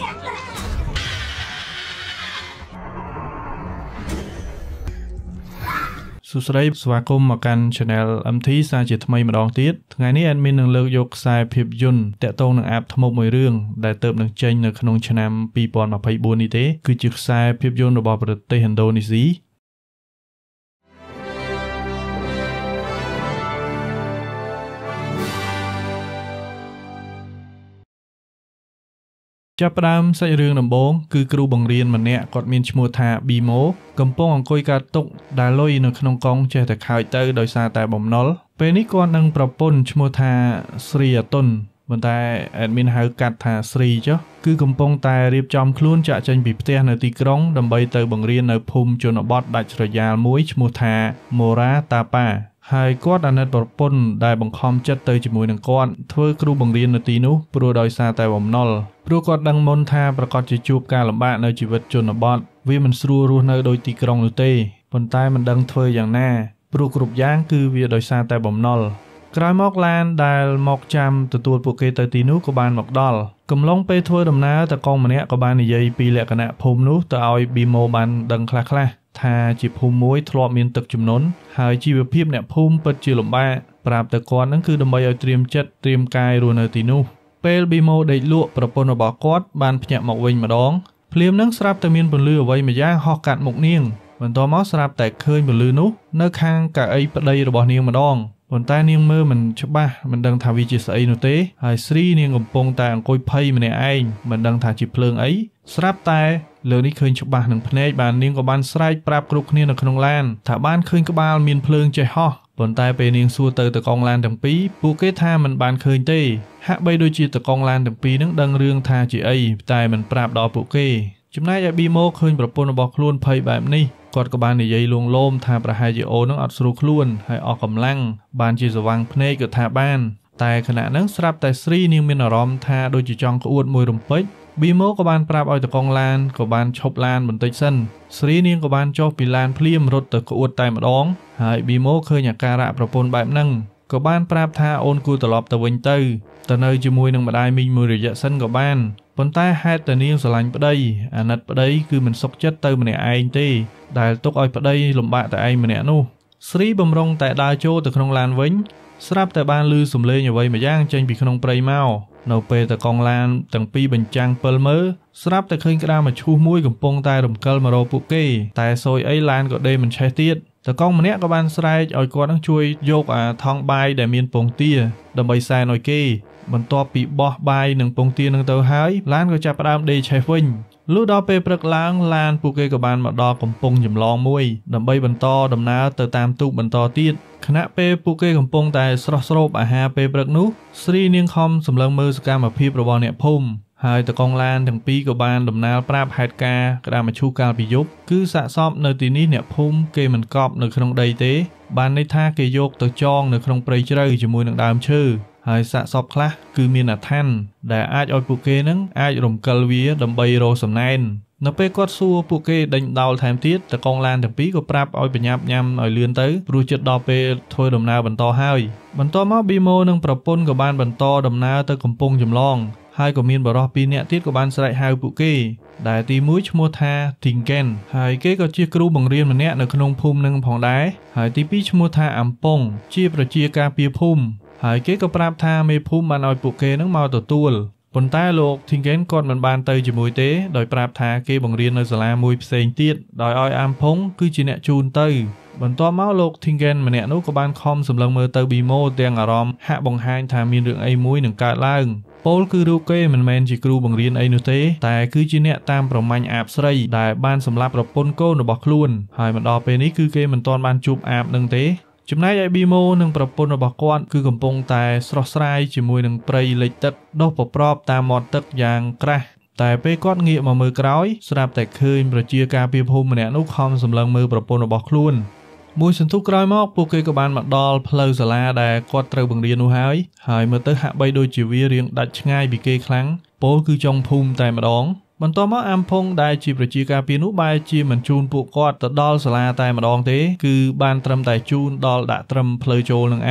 สุดท้ายสวัสดีมากันช anel MT สร้างจิตทำไมมาดองติดไงนี้แอดมินหนึ่งเลือกยกสายเพียบยุ่นแต่ตรงหนึ่งแอปทั้งหมดมวยเรื่องได้เติมหนึ่งเจนในขนมชนามปีปอนมาไพ่บัวนี้เต้คือจิตสายเพียบยุ่นระบอบประเทศอินโดนีเซียจับรามใส่เรื่องลำบงคือครูบังเรียนมันเนี่ยกดมีนชมูทาบีโมกำปองกุยการตกดาลอยในขนมกองเจแต่ข่าวเตอร์โดยซาแต่บ่มนอลเป็นนิกรนังประปนชมูทาสรีต้นบนแต่แอดมินหากัดทาสรีเจ้าคือกำปองแต่เรียบจอมคลุ้นจะจังบีบเตะในตีกร้องดำใบเตอร์บังเรียนในภูมิจนบอดดัชรยาลมุ้ยชมูทาโมราตาปาหายกอดอันนั้นประปนได้บังคอมจัดเตยจมูกหนึ่งก้อนเพื่อครูบังเรียนในตีนุปรูโดยซาแต่บ่มนอลปรูกอดดังมนทาประกอบจิจูบการลำบากในชีวิตจนบอดวิมันสรูรูในโดยตีกรองนุเต้บนใต้มันดังเทยอย่างแน่ปรูกรุบย่างคือวิโดยซาแต่บ่มนอลกลายมอกลานได้มอกจำตัวปุกเกตตีนุกบาลมอกดอลกำลงไปทัวร์ดำน้าแต่กองมันเนี้ยกบาลในยัยปีแหลกนะภูมินุแต่เอาบีโมบันดังคลาคลาทาจีภูมิมวยทลอมีนตึกจุ่มน้นหายจีบเพียบเนี่ยภูมิเปิดจีหลมบ้าปราบตะกอนนั่นคือดำใบเอาเตรียมจัดเตรียมกายรูนตีนุเปลบีโมได้ลวกประปนบอกอดบานพญะหมอกเวงมาดองเพลียมนั่งสลับแต่มีนบนเรือไว้มาย่างหอกกัดหมกเนียงบนตัวมอสลับแต่เคยบนเรือนุเนื้อคางกะไอประเดี๋ยวบอกเนียงมาดองบนใต้เนียงเมื่อมันชบ้ามันดังทาวิจิตไอโนเต้หายซีเนียงกำปงแต่อังกอยไพ่มันในไอมันดังทาจิเพลิงไอสลับแต่เรื่องนี้เคยชบ้าหนึ่งพเนจบานเนียงกับบานสไลปราบกรุกเนียงในขนมลานถ้าบ้านเคยกับบานมีนเพลิงใจห่อบนใต้ไปเนียงซัวเตอร์ตะกองลานตั้งปีปูเกท่ามันบานเคยเต้ฮะใบโดยจีตะกองลานตั้งปีนั่งดังเรื่องทาจีไอตายมันปราบดอปูเกจำนายบีโมเคยประปนบอกคล้วนไพ่แบบนี้กอดกับบานในยัยลวงโลมทาประหายจีโอนั่งอัดสรุคล้วนให้ออกกำลังบานจีสว่างพเนจกับทาบ้านแต่ขณะนั้นสลับแต่สรีเนียงมีนอรอมทาโดยจีจองกอวดมวยรมเป๊กบีโมกับบานปราบเอาตะกองลานกับบานชบลานบนติสันสรีเนียงกับบานโจปีลานเพลียมรถตะกอวดตายมาดองหายบีโมเคยอยากการะประปนแบบนั่งกับบ้านปราบทาโอนกูตลอดตะวันเตอร์แต่เนยจมวยนังมาได้มีมือระยะสั้นกับบ้านบนใต้แฮตแต่เนียงสลันปะได้อันนัดปะได้คือมันซกจัดเตอร์มันเนี่ยไอเต้ได้ตกอ้อยปะได้ลมบะแต่ไอมันเนี่ยนู่สรีบำรงแต่ดาวโจตะขนงลานเว้นสลับแต่บ้านลือสมเลอย่าไว้มาย่างเจงปีขนงไพรเมาเนาเปตะกองลานตั้งปีบัญจังเปิลเมอร์สลับแต่เคยกระดามาชูมุ้ยกับปงตายรมเกลมาโรปุเก้แต่โซยไอลานก็ได้มันใช้เตี้ยแต่กองมันเนี้ยกับบานสไลด์เอาก้อนต้องช่วยโยกทองใบแต่มีนปงเตี้ยดำใบทรายหน่อยเก้บนตัวปีบอใบหนึ่งปงเตี้ยหนึ่งเตาหายลานก็จะประดามได้ใช้ฟิ้งลูกดอเปปรักล้างลานปุเก้กับบานมาดอกับปงหย่ำลองมุ้ยดำใบบนตอดำน้าเตอตามตุบนตอเตี้ยคณะเปปุเก้กับปงแต่สโรบอาหาเปปรักนุสรีเนียงคอมสำเริงมือสกามาพีประวอนเนี่ยพุ่มหายตะกองลานทั้งปีกับบานดำนาปราบหายกากระดามาชูกาลปียุบคือสะสอบในตีนี้เนี่ยพุ่มเกมันกอบในขนมใดเต้บานในท่าเกยกตะจองในขนมเปรย์เจริญจมูกหนังดามชื่อหายสะสอบคลาคือมีนาท่านแต่อาจเอาปุเก้นั้นอาจรมกลวีดำใบโรสำนันนเปกอดซัวปุเก้ดังดาวแถมทิศตะกองลานทั้งปีก็ปราบเอาไปยับยำเอาเลื่อนเตอรู้จุดดอเปถอยดำนาบรรทอให้บรรทอมาบีโมนึงประปนกับบานบรรทอดำนาเตอกำปงจำลองให้ก็มีนบรอปีเนี่ยทิศกับบานสไลด์ไฮปุเก้ได้ตีมุ้ยชโมทาทิงแกนหายเก้ก็เชียครูบังเรียนมันเนี่ยในขนมภูมินึงผ่องได้หายตีปีชโมทาอัมปงเชียประเชียกาเปียภูมิหายเก้ก็ปราบทาเมภูมิมันเอาปุเก้นั่งมาตัวตัวบนใต้โลกทิงแกนก่อนมันบานเตยจมูกเต้โดยปราบทาเก้บังเรียนในสลามวยเซงเตียดโดยอ้อยอัมพงคือจีเนจูนเตยบนตัวเมาโลกทิงแกนมันเนี่ยนุกบานคอมสำเริงมือเตอบีโมเตียงอารอมหะบงไฮทามีเรื่องไอ้มุ้ยหนึ่งกาล่างโปลคือรูเก้มันแมนจีครูบังเรียนไอโนเต้แต่คือจีเนะตามประมาณอาบสไลได้บ้านสำหรับประปนโก้นบอกล้วนหายมันดอไปนี้คือเก้มันตอนบ้านจูบอาบหนึ่งเต้จำนายไอบีโมหนึ่งประปนบอกก้อนคือกำปงแต่สระสไลจีมวยหนึ่งเปรย์เล็กตักดอกปรอบตามมอดตักอย่างกระแต่ไปก้อนเงียมามือกร้อยสลับแต่เคยประเจียกาเปียภูมิเนี่ยนุคอมสำเริงมือประปนบอกล้วนมวยสันทุกร้อยมอกปุเกกับบานมัดดอลเพลย์สลาแต่กอดเตอบังเรียนนูหายเมื่อเตอหะใบโดยจีวีเรียงดัชง่ายบีเกครั้งโปคือจงภูมิแต่มาดองบรรทอมออัมพงได้จีประจีกาปีนุบายจีเหมือนจูนปุกอดแต่ดอลสลาแต่มาดองเต้คือบานตรมแต่จูนดอลดะตรมเพลย์โจนังเอง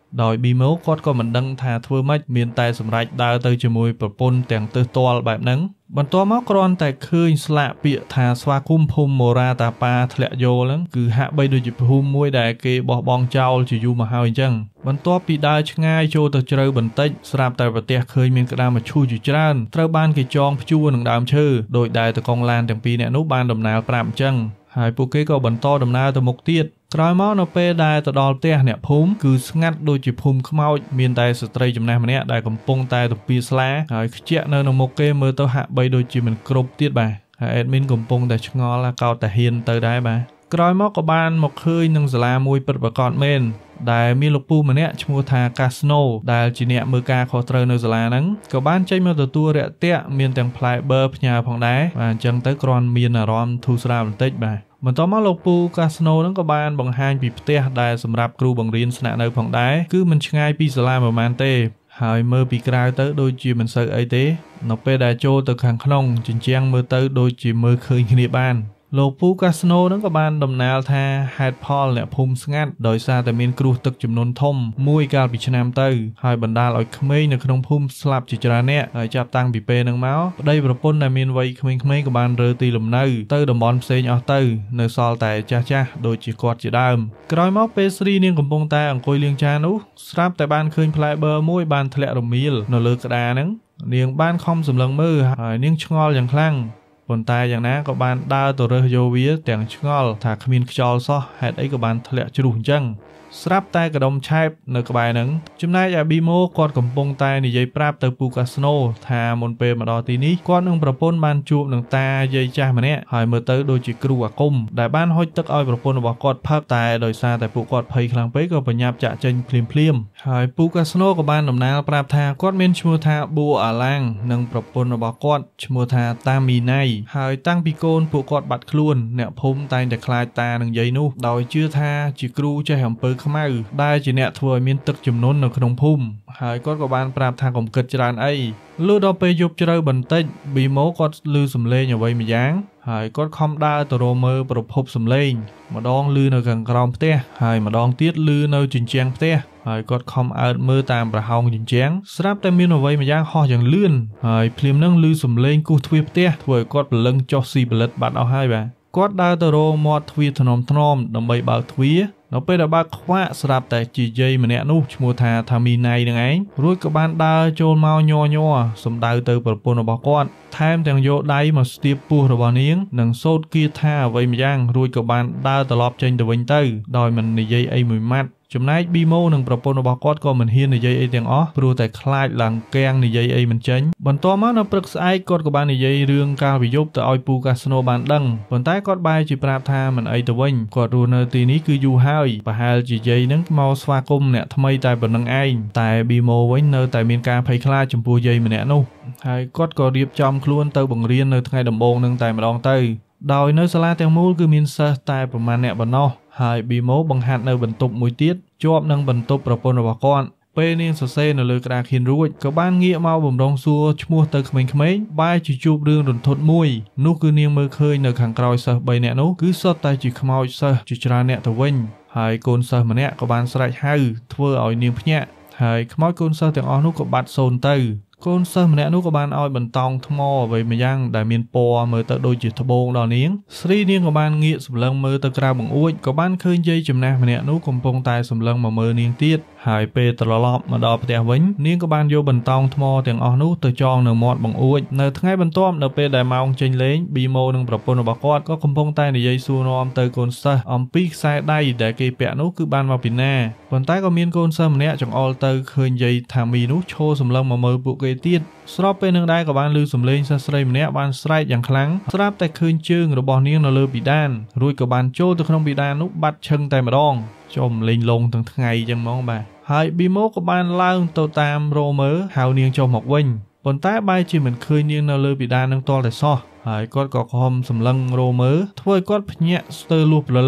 ដោយ BMO គាត់ក៏មិនដឹងថាធ្វើម៉េចមានតែសម្រេចដើរទៅជាមួយប្រពន្ធទាំងទើសទាល់បែបហ្នឹងបន្ទាប់មកគ្រាន់តែឃើញស្លាកពាក្យថាស្វាគមន៍ភូមិមូរ៉ាតាប៉ាធ្លាក់យកហ្នឹងគឺហាក់បីដូចជាភូមិមួយដែលគេបោះបង់ចោលជាយូរមកហើយអញ្ចឹងបន្ទាប់ពីដើរឆ្ងាយចូលទៅជ្រៅបន្តិចស្រាប់តែប្រទះឃើញមានក្តាមមឈូសជាច្រើនត្រូវបានគេចងព្យួរនឹងដើមឈើដោយដែលតកងឡានទាំងពីរនាក់នោះបានដំណើរប្រាប់អញ្ចឹងហើយពួកគេក៏បន្តដំណើរទៅមុខទៀតក្រោយមកនៅពេលដែលទៅដល់ផ្ទះអ្នកភូមិគឺស្ងាត់ដូចជាភូមិខ្មោចមានតែស្ត្រីចំណាស់ម្នាក់ដែលកំពុងតែទំពាស្លាហើយខ្ជាក់នៅមុខគេមើលទៅហាក់បីដូចជាមិនគ្រប់ទៀតបាទហើយ admin កំពុងតែឆ្ងល់កោតតែហ៊ានទៅដែរបាទក្រោយមកក៏បានមកឃើញនឹងសាលាមួយពិតប្រាកដមែនដែលមានលោកពូម្នាក់ឈ្មោះថាកាស្ណូដែលជាអ្នកមើលការខុសត្រូវនៅសាលាហ្នឹងក៏បានចេញមកទទួលរាក់ទាក់មានទាំងផ្លែបឺផ្ញើផងដែរបាទអញ្ចឹងទៅគ្រាន់មានអារម្មណ៍ធូរស្រាលបន្តិចបាទបន្ទាប់មកលោកពូកាស្ណូហ្នឹងក៏បានបង្ហាញពីផ្ទះដែលសម្រាប់គ្រូបង្រៀនស្នាក់នៅផងដែរគឺមិនឆ្ងាយពីសាលាប្រហែលទេហើយមើលពីក្រៅទៅដូចជាមិនសូវអីទេនៅពេលដែលចូលទៅខាងក្នុងជញ្ជាំងមើលទៅដូចជាមើលឃើញគ្នាបានលោកពូកាស្ណូហ្នឹងក៏បានដំណាលថាហេតុផលអ្នកភូមិស្ងាត់ដោយសារតែមានគ្រោះទឹកជំនន់ធំមួយកាលពីឆ្នាំទៅហើយបណ្ដាលឲ្យក្មេងនៅក្នុងភូមិស្លាប់ជាច្រើនអ្នកហើយចាប់តាំងពីពេលហ្នឹងមកប្តីប្រពន្ធដែលមានវ័យក្មេងៗក៏បានរើទីលំនៅទៅតំបន់ផ្សេងអស់ទៅនៅសល់តែចាស់ៗដូចជាគាត់ជាដើមក្រោយមកពេលស្រីនាងកំពុងតែអង្គុយលាងចាននោះស្រាប់តែបានឃើញផ្លែបឺមួយបានធ្លាក់រមៀលនៅលើក្តារហ្នឹងនាងបានខំសម្លឹងមើលហើយនាងឆ្ងល់យ៉ាងខ្លាំងប៉ុន្តែយ៉ាងណាក៏បានដើរទៅរើសយកវាទាំងឆ្ងល់ថាគ្មានខ្យល់សោះហេតុអីក៏បានធ្លាក់ជ្រុះអញ្ចឹងស្រាប់តែកដុំឆែបនៅក្បែរហ្នឹងចំណែកឯប៊ីម៉ូគាត់កំពុងតែនិយាយប្រាប់ទៅពូកាស្ណូថាមុនពេលមកដល់ទីនេះគាត់នឹងប្រពន្ធបានជួបនឹងតាយាយចាស់ម្នាក់ហើយមើលទៅដូចជាគ្រូអាគមដែលបានហុចទឹកឲ្យប្រពន្ធរបស់គាត់ផឹកតែដោយសារតែពួកគាត់ភ័យខ្លាំងពេកក៏បញ្ញាប់ចាក់ចេញភ្លាមហើយពូកាស្ណូក៏បានដំណាលប្រាប់ថាគាត់មានឈ្មោះថាប៊ូអាឡាំងនិងប្រពន្ធរបស់គាត់ឈ្មោះថាតាមីណៃហើយតាំងពីកូនពួកគាត់បាត់ខ្លួនអ្នកភូមិតែងតែខ្លាចតានឹងយាយនោះដោយជឿថាជាគ្រូចេះអំពើខ្មៅដែលជាអ្នកធ្វើឲ្យមានទឹកជំនន់នៅក្នុងភូមិហើយគាត់ក៏បានប្រាប់ថាកុំគិតច្រើនអីលុះដល់ពេលយប់ជ្រៅបន្តិចប៊ីម៉ូគាត់ឮសំឡេងអ្វីម្យ៉ាងហើយគាត់ខំដើរទៅរកមើលប្រភពសំឡេងម្ដងឮនៅខាងក្រោមផ្ទះហើយម្ដងទៀតឮនៅជញ្ជាំងផ្ទះហើយគាត់ខំអើតមើលតាមប្រហោងជញ្ជាំងស្រាប់តែមានអ្វីម្យ៉ាងហោះយ៉ាងលឿនហើយភ្លាមនឹងឮសំឡេងគោះទ្វារផ្ទះធ្វើឲ្យគាត់ព្រលឹងចុះស៊ីផលិតបាត់អស់ហើយបាទគាត់ដើរទៅរកមាត់ទ្វារថ្នមដើម្បីបើកទ្វារនៅពេលដែលបើកខ្វាក់ស្រាប់តែជាយាយម្នាក់នោះឈ្មោះថាមីណៃនឹងឯងរួចក៏បានដើរចូលមកញ័រសំដៅទៅប្រពន្ធរបស់គាត់ថែមទាំងយកដៃមកស្ទាបពោះរបស់នាងនិងសូត្រគាថាអ្វីម្យ៉ាងរួចក៏បានដើរត្រឡប់ចេញទៅវិញទៅដោយមិននិយាយអីមួយម៉ាត់ចំណែកប៊ីម៉ូនិងប្រពន្ធរបស់គាត់ក៏មិនហ៊ាននិយាយអីទាំងអស់ព្រោះតែខ្លាចឡើងកាំងនិយាយអីមិនចេញបន្ទាប់មកនៅព្រឹកស្អែកគាត់ក៏បាននិយាយរឿងកាលពីយប់ទៅឲ្យពូកាស្ណូបានដឹងប៉ុន្តែគាត់បែរជាប្រាប់ថាមិនអីទៅវិញគាត់រស់នៅទីនេះគឺយូរហើយប្រហែលជាយាយនឹងមកស្វាគមន៍អ្នកថ្មីតែប៉ុណ្្នឹងឯងតែប៊ីម៉ូវិញនៅតែមានការភ័យខ្លាចចំពោះយាយម្នាក់នោះហើយគាត់ក៏រៀបចំខ្លួនទៅបង្រៀននៅថ្ងៃដំបូងនឹងតែម្ដងទៅដោយនៅសាលាទាំងមូលគឺមានសិស្សតែប្រមាណអ្នកប៉ុណ្ណោះហើយប៊ីម៉ូបង្ហាត់នៅបន្ទប់មួយទៀតជាប់នឹងបន្ទប់ប្រពន្ធរបស់គាត់ពេលនាងសរសេរនៅលើក្តារខៀនរួចក៏បានងាកមកបំរុងសួរឈ្មោះទៅក្មេងៗបែរជាជួបរឿងរន្ធត់មួយនោះគឺនាងមើលឃើញនៅខាងក្រោយសិស្ស3នាក់នោះគឺសុទ្ធតែជាខ្មោចសិស្សជាច្រើនអ្នកទៅវិញហើយកូនសិស្សម្នាក់ក៏បានស្រែកហៅធ្វើឲ្យនាងភ្ញាក់ហើយខ្មោចកូនសិស្សទាំងអស់នោះក៏បាត់សូន្យទៅកូនសិស្សម្នាក់នោះក៏បានឲ្យបន្តោងថ្មអ្វីម្យ៉ាងដែលមានពណ៌មើលទៅដូចជាត្បូងដល់នាងស្រីនាងក៏បានងាកសម្លឹងមើលទៅក្រៅបង្អួចក៏បានឃើញយាយចំណាស់ម្នាក់នោះកំពុងតែសម្លឹងមកមើលនាងទៀតហើយពេលត្រឡប់មកដល់ផ្ទះវិញនាងក៏បានយកបន្តោងថ្មទាំងអស់នោះទៅចងនៅមាត់បង្អួចនៅថ្ងៃបន្ទាប់នៅពេលដែលម៉ោងចេញលេងប៊ីម៉ូនិងប្រពន្ធរបស់គាត់ក៏កំពុងតែនិយាយសួរនាំទៅកូនសិស្សអំពីខ្សែដៃដែលគេពាក់នោះគឺបានមកពីណាប៉ុន្តែក៏មានកូនសិស្សម្នាក់ចង្អុលទៅឃើញយាយថាមីនោះឈរសម្លឹងមកមើលពួកគេទៀតស្របពេលនឹងដែរក៏បានឮសំឡេងសិស្សស្រីម្នាក់បានស្រែកយ៉ាងខ្លាំងស្រាប់តែឃើញជើងរបស់នាងនៅលើប៊ីដានរួចក៏បានចូលទៅក្នុងប៊ីដាននោះបាត់ឈឹងតែម្ដងចំលេងលងទាំងថ្ងៃចឹងហ្មងបាទហើយប៊ីម៉ូក៏បានឡើងទៅតាមរមើហៅនាងចុះមកវិញប៉ុន្តែបែរជាមិនឃើញនាងនៅលើប៊ីដាននឹងទាល់តែសោះហើយគាត់ក៏ខំសម្លឹងរមើធ្វើឲ្យគាត់ភ្ញាក់ស្ទើរលួសព្រលឹង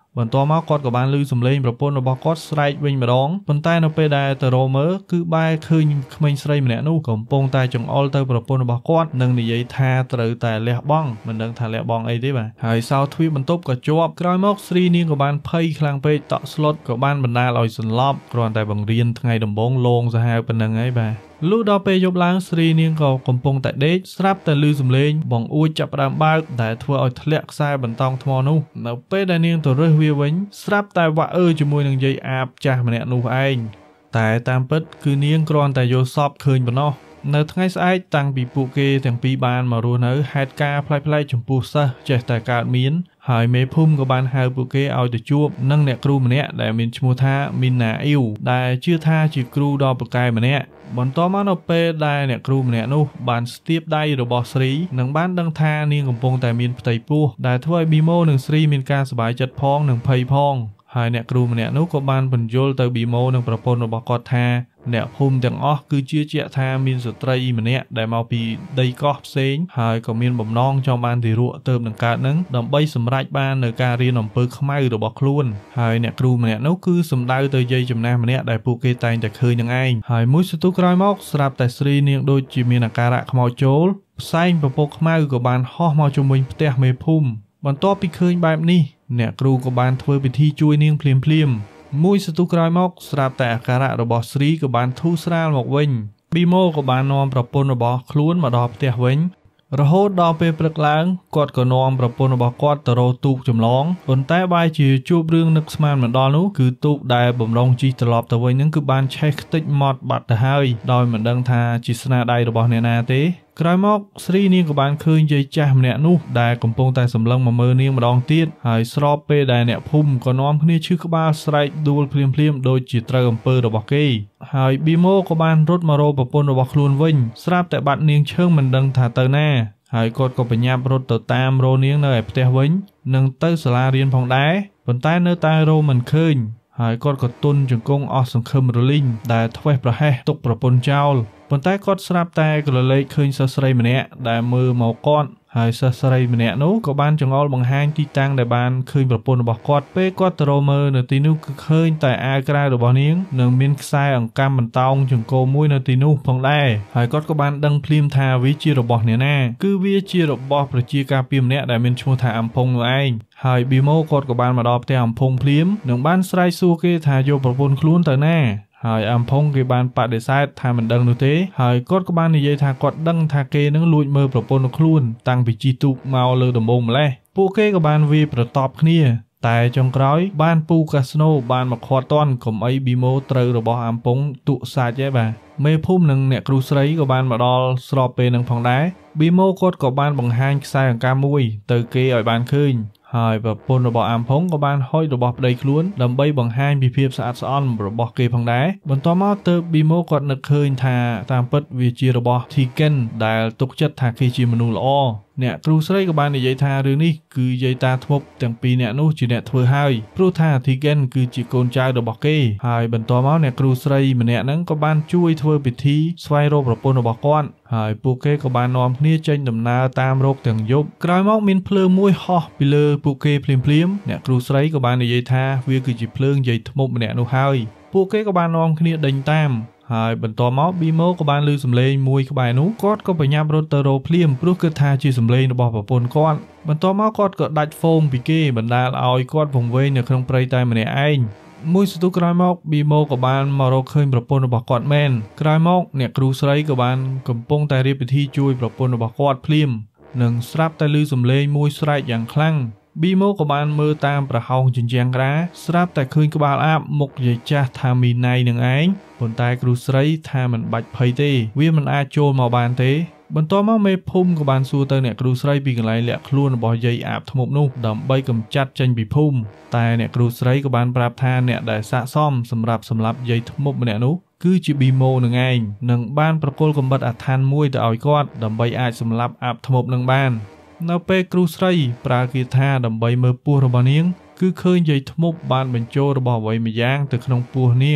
បន្ទាប់មកគាត់ក៏បានឮសំឡេងប្រពន្ធរបស់គាត់ស្រែកវិញម្ដងប៉ុន្តែនៅពេលដែលទៅរកមើលគឺបែរឃើញក្មេងស្រីម្នាក់នោះកំពុងតែចង្អុលទៅប្រពន្ធរបស់គាត់និងនិយាយថាត្រូវតែលះបង់មិនដឹងថាលះបង់អីទេបាទហើយសោទ្វារបន្ទប់ក៏ជាប់ក្រោយមកស្រីនាងក៏បានភ័យខ្លាំងពេកតក់ស្លុតក៏បានបណ្ដាលឲ្យសន្លប់គ្រាន់តែបង្រៀនថ្ងៃដំបូងលងសាហាវប៉ុណ្្នឹងហើយបាទលុះដល់ពេលយប់ឡើងស្រីនាងក៏កំពុងតែដេកស្រាប់តែឮសំឡេងបងអួចចាប់ផ្ដើមបើកដែលធ្វើឲ្យធ្លាក់ខ្សែបន្តោងថ្មនោះនៅពេលដែលនាងទៅរើសវាវិញស្រាប់តែវាក់ជាមួយនឹងយាយអាបចាស់ម្នាក់នោះឯងតែតាមពិតគឺនាងគ្រាន់តែយល់សពឃើញប៉ុណ្ណោះនៅថ្ងៃស្អែកតាំងពីពួកគេទាំងពីរបានមករស់នៅហេតុការណ៍ប្លែកៗចំពោះសិស្សចេះតែកើតមានហើយមេភូមិក៏បានហៅពួកគេឲ្យទៅជួបនឹងអ្នកគ្រូម្នាក់ដែលមានឈ្មោះថាមីណាអ៊ីវដែលជឿថាជាគ្រូដ៏ពូកែម្នាក់បន្ទាប់មកនៅពេលដែលអ្នកគ្រូម្នាក់នោះបានស្ទាបដៃរបស់ស្រីនិងបានដឹងថានាងកំពុងតែមានផ្ទៃពោះដែលធ្វើឲ្យប៊ីម៉ូនិងស្រីមានការសប្បាយចិត្តផងនិងភ័យផងហើយអ្នកគ្រូម្នាក់នោះក៏បានបញ្យល់ទៅប៊ីម៉ូនិងប្រពន្ធរបស់គាត់ថាអ្នកភូមិទាំងអស់គឺជឿជាក់ថាមានស្ត្រីម្នាក់ដែលមកពីដីកោះផ្សេងហើយក៏មានបំណងចង់បានទារកទៅនឹងកើតនឹងដើម្បីសម្រេចបាននៅការរៀនអំពើខ្មៅរបស់ខ្លួនហើយអ្នកគ្រូម្នាក់នោះគឺសំដៅទៅយាយចំណាស់ម្នាក់ដែលពួកគេតែងតែឃើញនឹងឯងហើយមួយសន្ទុះក្រោយមកស្រាប់តែស្រីនាងដូចជាមានអាការៈខ្មោចចូលផ្សែងពពកខ្មៅក៏បានហោះមកជុំវិញផ្ទះមេភូមិបន្ទាប់ពីឃើញបែបនេះអ្នកគ្រូក៏បានធ្វើពិធីជួយនាងភ្លាមមួយសន្ទុះក្រោយមកស្រាប់តែអាការៈរបស់ស្រីក៏បានធូរស្រាលមកវិញប៊ីម៉ូក៏បាននាំប្រពន្ធរបស់ខ្លួនមកដល់ផ្ទះវិញរហូតដល់ពេលព្រឹកឡើងគាត់ក៏នាំប្រពន្ធរបស់គាត់ទៅរកទូកចម្លងប៉ុន្តែបែរជាជួបរឿងនឹកស្មានមិនដល់នោះគឺទូកដែលបំរុងជិះត្រឡប់ទៅវិញនឹងគឺបានឆេះខ្ទេចម៉ត់បាត់ទៅហើយដោយមិនដឹងថាជាស្នាដៃរបស់អ្នកណាទេក្រោយមកស្រីនាងក៏បានឃើញយាយចាស់ម្នាក់នោះដែលកំពុងតែសម្លឹងមកមើលនាងម្ដងទៀតហើយស្របពេលដែលអ្នកភូមិក៏នាំគ្នាឈឺក្បាលស្រែកដួលភ្លាមដូចជាត្រូវអំពើរបស់គេហើយប៊ីម៉ូក៏បានរត់មករកប្រពន្ធរបស់ខ្លួនវិញស្រាប់តែបាត់នាងឈឹងមិនដឹងថាទៅណាហើយគាត់ក៏បញ្ញាប់រត់ទៅតាមរកនាងនៅឯផ្ទះវិញនិងទៅសាលារៀនផងដែរប៉ុន្តែនៅតែរកមិនឃើញហើយគាត់ក៏ទន់ជង្គង់អស់សង្ឃឹមរលីងដែលធ្វេសប្រហែសទុកប្រពន្ធចោលប៉ុន្តែគាត់ស្រាប់តែក្រឡេកឃើញសិស្សស្រីម្នាក់ដែលមើលមកគាត់ហើយសិស្សស្រីម្នាក់នោះក៏បានចង្អុលបង្ហាញទីតាំងដែលបានឃើញប្រពន្ធរបស់គាត់ពេលគាត់ទៅរកមើលនៅទីនោះគឺឃើញតែអាវក្រៅរបស់នាងនិងមានខ្សែអង្កាំបន្តោងចង្គោមួយនៅទីនោះផងដែរហើយគាត់ក៏បានដឹងភ្លាមថាវាជារបស់អ្នកណាគឺវាជារបស់ប្រជាការពារម្នាក់ដែលមានឈ្មោះថាអំផុងនោះឯងហើយប៊ីម៉ូគាត់ក៏បានមកដល់ផ្ទះអំផុងភ្លាមនិងបានស្រែកសួរគេថាយកប្រពន្ធខ្លួនទៅណាហើយអំផុងគេបានបដិសេធថាមិនដឹងនោះទេហើយគាត់ក៏បាននិយាយថាគាត់ដឹងថាគេនឹងលួចមើលប្រពន្ធរបស់ខ្លួនតាំងពីជិះទូកមកលើដំបូងម្លេះពួកគេក៏បានវាយប្រតបគ្នាតែចុងក្រោយបានពូកាស្ណូបានមកខាត់តន់កុំអីប៊ីម៉ូត្រូវរបស់អំផុងទុកសាច់ឯបាទមេភូមិនិងអ្នកគ្រូស្រីក៏បានមកដល់ស្របពេលនឹងផងដែរប៊ីម៉ូគាត់ក៏បានបង្ហាញខ្សែអង្កាំមួយទៅគេឲ្យបានឃើញហើយប្រពន្ធរបស់អំផុងក៏បានហុចរបស់ប្តីខ្លួនដើម្បីបង្ហាញពីភាពស្អាតស្អំរបស់គេផងដែរបន្ទាប់មកទើបប៊ីម៉ូគាត់នឹកឃើញថាតាមពិតវាជារបស់ធីគិនដែលទុកចិត្តថាគេជាមនុស្សល្អអ្នកគ្រូស្រីក៏បាននិយាយថារឿងនេះគឺយាយតាធ្មប់ទាំងពីរអ្នកនោះជាអ្នកធ្វើហើយព្រោះថាធីគិនគឺជាកូនចៅរបស់គេហើយបន្ទាប់មកអ្នកគ្រូស្រីម្នាក់ហ្នឹងក៏បានជួយធ្វើពិធីស្វែងរកប្រពន្ធរបស់គាត់ហើយពួកគេក៏បាននាំគ្នាចេញដំណើរតាមរកទាំងយប់ក្រោយមកមានភ្លើងមួយហោះពីលើពួកគេភ្លាមអ្នកគ្រូស្រីក៏បាននិយាយថាវាគឺជាភ្លើងយាយធ្មប់ម្នាក់នោះហើយពួកគេក៏បាននាំគ្នាដេញតាមហើយបន្ទាប់មកប៊ីម៉ូក៏បានឮសំឡេងមួយក្បែរនោះគាត់ក៏បញ្ញាប់រត់ទៅរកភ្លាមព្រោះគិតថាជាសំឡេងរបស់ប្រពន្ធគាត់បន្ទាប់មកគាត់ក៏ដាច់ហ្វូមពីគេបណ្ដាលឲ្យគាត់វង្វេងនៅក្នុងព្រៃតែម្នាក់ឯងមួយសន្ទុះក្រោយមកប៊ីម៉ូក៏បានមករកឃើញប្រពន្ធរបស់គាត់មែនក្រោយមកអ្នកគ្រូស្រីក៏បានកំពុងតែរៀបពិធីជួយប្រពន្ធរបស់គាត់ភ្លាមនិងស្រាប់តែឮសំឡេងមួយស្រែកយ៉ាងខ្លាំងប៊ីម៉ូក៏បានមើលតាមប្រហោងជញ្ជាំងក្រាស្រាប់តែឃើញក្បាលអាបមុខយាយចាស់ថាមីណៃនឹងឯងប៉ុន្តែគ្រូស្រីថាមិនបាច់ភ័យទេវាមិនអាចចូលមកបានទេបន្ទាប់មកមេភូមិក៏បានសួរទៅអ្នកគ្រូស្រីពីកន្លែងលាក់ខ្លួនរបស់យាយអាបធ្មប់នោះដើម្បីកម្ចាត់ចេញពីភូមិតែអ្នកគ្រូស្រីក៏បានប្រាប់ថាអ្នកដែលស័ក្តិសមសម្រាប់សម្លាប់យាយធ្មប់ម្នាក់នោះគឺជាប៊ីម៉ូនឹងឯងនិងបានប្រគល់កាំបិតអាថ័ន្តមួយទៅឲ្យគាត់ដើម្បីអាចសម្លាប់អាបធ្មប់នឹងបាននៅពេលគ្រូស្រីប្រើគាថាដើម្បីមើលពោះរបស់នាងគឺឃើញយាយធ្មប់បានបញ្ចូលរបស់អ្វីម្យ៉ាងទៅក្នុងពោះនាង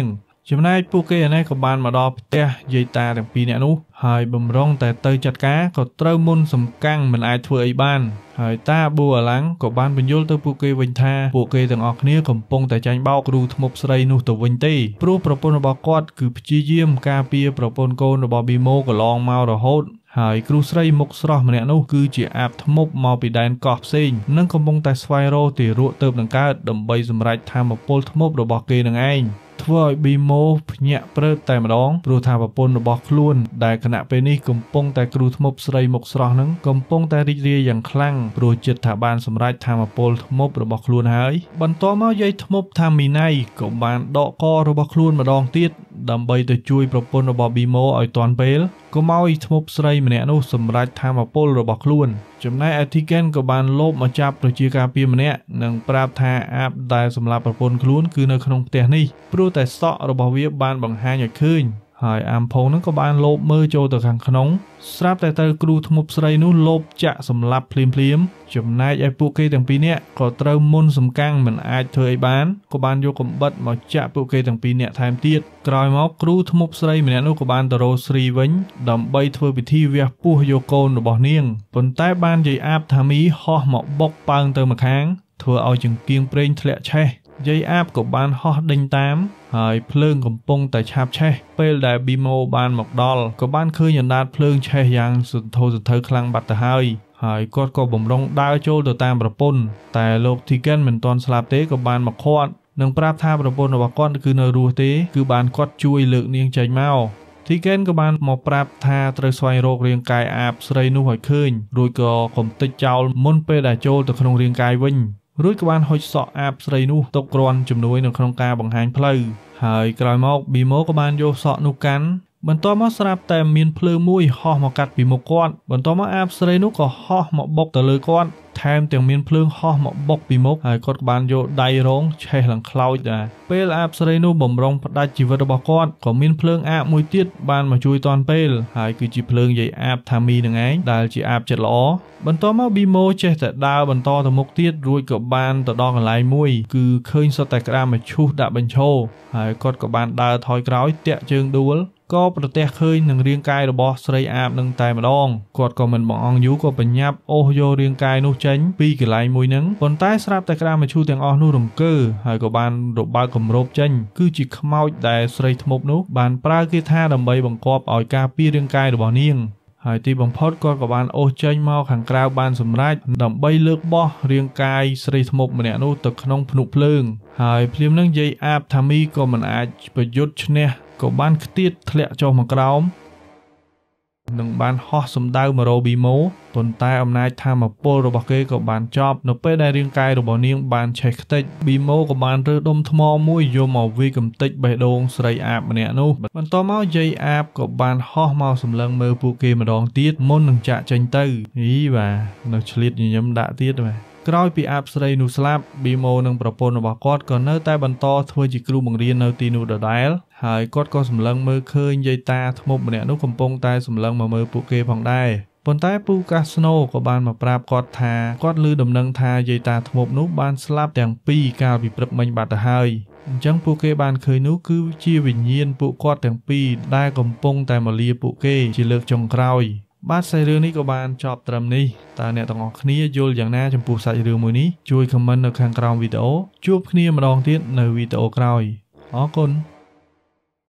ចំណែកពួកគេនេះក៏បានមកដល់ផ្ទះយាយតាទាំងពីរនាក់នោះហើយបំរុងតែទៅចាត់ការក៏ត្រូវមុនសំកាំងមិនអាចធ្វើអីបានហើយតាប៊ូអាឡាំងក៏បានបញ្យល់ទៅពួកគេវិញថាពួកគេទាំងអស់គ្នាកំពុងតែចាញ់បោកគ្រូធ្មប់ស្រីនោះទៅវិញទេព្រោះប្រពន្ធរបស់គាត់គឺព្យាយាមការពារប្រពន្ធកូនរបស់ប៊ីម៉ូកន្លងមករហូតហើយគ្រូស្រីមុខស្រស់ម្នាក់នោះគឺជាអាបធ្មប់មកពីដែនកោះផ្សេងនិងកំពុងតែស្វែងរកទារកទៅនឹងកើតដើម្បីសម្រេចធម៌ពលធ្មប់របស់គេនឹងឯងធ្វើឲ្យប៊ីម៉ូភ្ញាក់ព្រឺតតែម្ដងព្រោះថាប្រពន្ធរបស់ខ្លួនដែលគណៈពេលនេះកំពុងតែគ្រូធ្មប់ស្រីមុខស្រស់នឹងកំពុងតែរីករាយយ៉ាងខ្លាំងព្រោះចិត្តថាបានសម្រេចធម៌ពលធ្មប់របស់ខ្លួនហើយបន្ទាប់មកយាយធ្មប់ថាមីណៃក៏បានដកករបស់ខ្លួនម្ដងទៀតដើម្បីទៅជួយប្រពន្ធរបស់ប៊ីម៉ូឲ្យទាន់ពេលកុំឲ្យធ្មប់ស្រីម្នាក់នោះសម្រេចធម៌ពលរបស់ខ្លួនចំណែក Etiken ក៏បានលបមកចាប់ប្រជាការពារម្នាក់និងប្រាប់ថាអាបដែលសម្លាប់ប្រពន្ធខ្លួនគឺនៅក្នុងផ្ទះនេះព្រោះតែសក់របស់វាបានបង្ហាញឲ្យឃើញហើយអាមផុងនឹងក៏បានលបមើលចូលទៅខាងក្នុងស្រាប់តែទៅគ្រូធ្មប់ស្រីនោះលបចាក់សម្លាប់ភ្លាមចំណែកឯពួកគេទាំងពីរនាក់ក៏ត្រូវមុនសំកាំងមិនអាចធ្វើអីបានក៏បានយកកំបិតមកចាក់ពួកគេទាំងពីរនាក់ថែមទៀតក្រោយមកគ្រូធ្មប់ស្រីម្នាក់នោះក៏បានទៅរកស្រីវិញដើម្បីធ្វើពិធីវះពោះយកកូនរបស់នាងប៉ុន្តែបានយាយអាបថាមីហោះមកបុកប៉ើងទៅម្ខាងធ្វើឲ្យចង្គៀងប្រេងធ្លាក់ឆេះយាយអាបក៏បានហោះដេញតាមហើយភ្លើងកំពុងតែឆាបឆេះពេលដែលប៊ីម៉ូបានមកដល់ក៏បានឃើញអណ្ដាតភ្លើងឆេះយ៉ាងសន្ធោសន្ធៅខ្លាំងបាត់ទៅហើយគាត់ក៏បំរុងដើរចូលទៅតាមប្រពន្ធតែលោក Etiken មិនទាន់ស្លាប់ទេក៏បានមកខាត់និងប្រាប់ថាប្រពន្ធរបស់គាត់គឺនៅរស់ទេគឺបានគាត់ជួយលើកនាងចេញមក Etiken ក៏បានមកប្រាប់ថាត្រូវស្វែងរករាងកាយអាបស្រីនោះឲ្យឃើញរួចក៏កុំតិចចោលមុនពេលដែលចូលទៅក្នុងរាងកាយវិញរួចក៏បានហុចសក់អាបស្រីនោះទុកគ្រាន់ជំនួយនៅក្នុងការបង្ហាញផ្លូវហើយក្រោយមកប៊ីម៉ូក៏បានយកសក់នោះកាន់បន្ទាប់មកស្រាប់តែមានភ្លើងមួយហោះមកកាត់ពីមុខគាត់បន្ទាប់មកអាបស្រីនោះក៏ហោះមកបុកទៅលើគាត់ថែមទាំងមានភ្លើងហោះមកបុកពីមុខហើយគាត់ក៏បានយកដៃរងឆេះឡើងខ្លោចដែរពេលអាបស្រីនោះបំរុងផ្ដាច់ជីវិតរបស់គាត់ក៏មានភ្លើងអាបមួយទៀតបានមកជួយទាន់ពេលហើយគឺជាភ្លើងយាយអាបថាមីនឹងឯងដែលជាអាបចិត្តល្អបន្ទាប់មកប៊ីម៉ូចេះតែដើរបន្តទៅមុខទៀតរួចក៏បានទៅដល់កន្លែងមួយគឺឃើញសុទ្ធតែក្តាមឈូសដាក់បញ្ឈរហើយគាត់ក៏បានដើរថយក្រោយតាក់ជើងដួលក៏ប្រទះឃើញនឹងរាងកាយរបស់ស្រីអាបនឹងតែម្ដងគាត់ក៏មិនបងអង្គយូរក៏បញ្ញាប់អូសយករាងកាយនោះចេញពីកន្លែងមួយហ្នឹងប៉ុន្តែស្រាប់តែក្តាមឈូសទាំងអស់នោះរង្គើហើយក៏បានរបើកគម្របចេញគឺជាខ្មោចដែលស្រីធ្មប់នោះបានប្រើគាថាដើម្បីបង្គាប់ឲ្យការពាររាងកាយរបស់នាងហើយទីបំផុតគាត់ក៏បានអូសចេញមកខាងក្រៅបានសម្រេចដើម្បីលើកបោះរាងកាយស្រីធ្មប់ម្នាក់នោះទៅក្នុងភ្នក់ភ្លើងហើយភ្លាមនឹងយាយអាបថាមីក៏មិនអាចប្រយុទ្ធឈ្នះក៏បានខ្ទាតធ្លាក់ចុះមកក្រោមនិងបានហោះសម្ដៅមករកប៊ីម៉ូប៉ុន្តែអំណាចធម៌ពលរបស់គេក៏បានចប់នៅពេលដែលរាងកាយរបស់នាងបានឆេះខ្ទេចប៊ីម៉ូក៏បានរើដុំថ្មមួយយកមកវាយកំទេចបេះដូងស្រីអាបម្នាក់នោះបន្ទាប់មកយាយអាបក៏បានហោះមកសម្លឹងមើលពួកគេម្ដងទៀតមុននឹងចាក់ចេញទៅបាទនៅឆ្លៀតញញឹមដាក់ទៀតបាទក្រោយពីអាបស្រីនោះស្លាប់ប៊ីម៉ូនិងប្រពន្ធរបស់គាត់ក៏នៅតែបន្តធ្វើជាគ្រូបង្រៀននៅទីនោះដដែលហើយគាត់ក៏សម្លឹងមើលឃើញយាយតាធ្មប់ម្នាក់នោះកំពុងតែសម្លឹងមកមើលពួកគេផងដែរប៉ុន្តែពូកាស្ណូក៏បានមកប្រាប់គាត់ថាគាត់ឮដំណឹងថាយាយតាធ្មប់នោះបានស្លាប់ទាំងពីរកាលពីព្រឹកមិញបាត់ទៅហើយអញ្ចឹងពួកគេបានឃើញនោះគឺជាវិញ្ញាណពួកគាត់ទាំងពីរដែលកំពុងតែមកលាពួកគេជាលើកចុងក្រោយបាទសាច់រឿងនេះក៏បានចប់ត្រឹមនេះតើអ្នកទាំងអស់គ្នាយល់យ៉ាងណាចំពោះសាច់រឿងមួយនេះជួយ comment នៅខាងក្រោមវីដេអូជួបគ្នាម្ដងទៀតនៅវីដេអូក្រោយអរគុណ